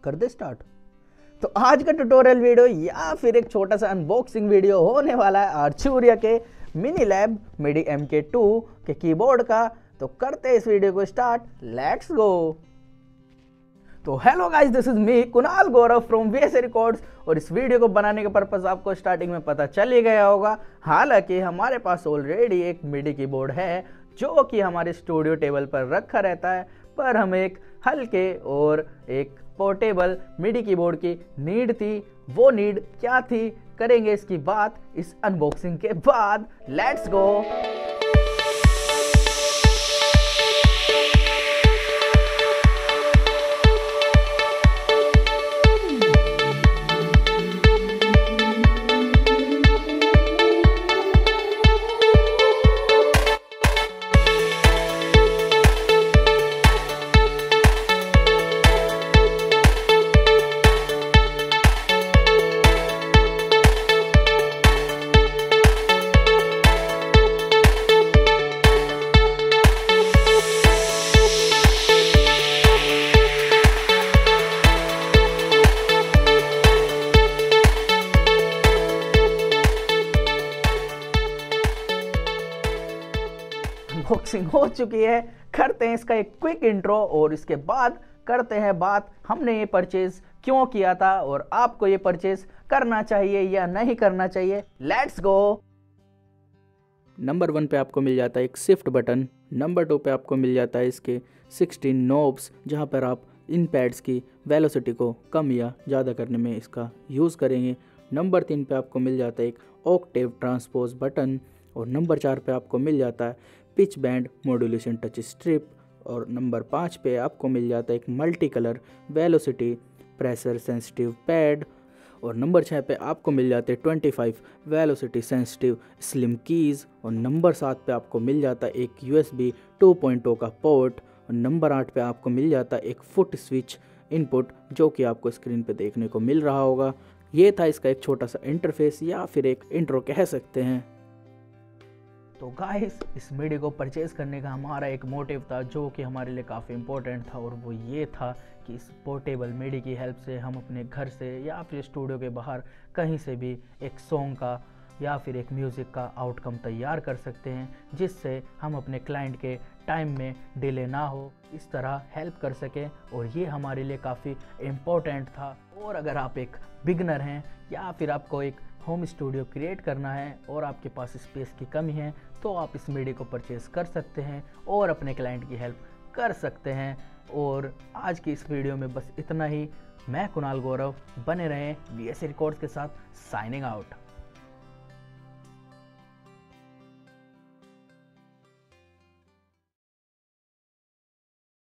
कर they start. तो आज का ट्यूटोरियल वीडियो या फिर एक छोटा सा अनबॉक्सिंग वीडियो होने वाला है आर्चूरिया के मिनी लैब मिडी MK2 के कीबोर्ड का। तो करते हैं इस वीडियो को स्टार्ट, लेट्स गो। तो hello guys, this is me Kunal Gaurav from VSA records. और इस वीडियो को बनाने का पर्पस आपको स्टार्टिंग में पता चल ही गया होगा। हालांकि हमारे पास ऑलरेडी एक मिडी कीबोर्ड है जो कि हमारे स्टूडियो टेबल पर रखा रहता है, पर हमें एक हल्के और एक पोर्टेबल मिडी कीबोर्ड की नीड थी। वो नीड क्या थी, करेंगे इसकी बात इस अनबॉक्सिंग के बाद। Let's go. अनबॉक्सिंग हो चुकी है, करते हैं इसका एक क्विक इंट्रो और इसके बाद करते हैं बात हमने ये परचेज क्यों किया था और आपको ये परचेज करना चाहिए या नहीं करना चाहिए। Let's go. नंबर 1 पे आपको मिल जाता है एक शिफ्ट बटन। नंबर 2 पे आपको मिल जाता है इसके 16 नोब्स, जहाँ पर आप इन पैड्स की वेलोसिटी को कम या ज़्यादा करने में इसका यूज़ करेंगे। नंबर 3 पे आपको मिल जाता है एक ऑक्टेव ट्रांसपोज बटन। और नंबर 4 पे आपको मिल जाता है pitch bend modulation touch strip. और नंबर 5 पे आपको मिल जाता है एक multi colour velocity pressure sensitive pad. और नंबर 6 पे आपको मिल जाते हैं 25 वेलोसिटी सेंसिटिव स्लिम कीज़। और नंबर 7 पे आपको मिल जाता है एक USB 2.0 का पोर्ट। और नंबर 8 पे आपको मिल जाता है एक फुट स्विच इनपुट, जो कि आपको स्क्रीन पे देखने को मिल रहा होगा। ये था इसका एक छोटा सा इंटरफेस या फिर एक इंट्रो कह सकते हैं। तो गाइस, इस मिडी को परचेज करने का हमारा एक मोटिव था जो कि हमारे लिए काफ़ी इम्पोर्टेंट था, और वो ये था कि इस पोर्टेबल मिडी की हेल्प से हम अपने घर से या फिर स्टूडियो के बाहर कहीं से भी एक सॉन्ग का या फिर एक म्यूज़िक का आउटकम तैयार कर सकते हैं, जिससे हम अपने क्लाइंट के टाइम में डिले ना हो, इस तरह हेल्प कर सकें। और ये हमारे लिए काफ़ी इम्पोर्टेंट था। और अगर आप एक बिगनर हैं या फिर आपको एक होम स्टूडियो क्रिएट करना है और आपके पास स्पेस की कमी है, तो आप इस मिडी को परचेज़ कर सकते हैं और अपने क्लाइंट की हेल्प कर सकते हैं। और आज की इस वीडियो में बस इतना ही। मैं कुणाल गौरव, बने रहें VSA रिकॉर्ड्स के साथ। Signing out.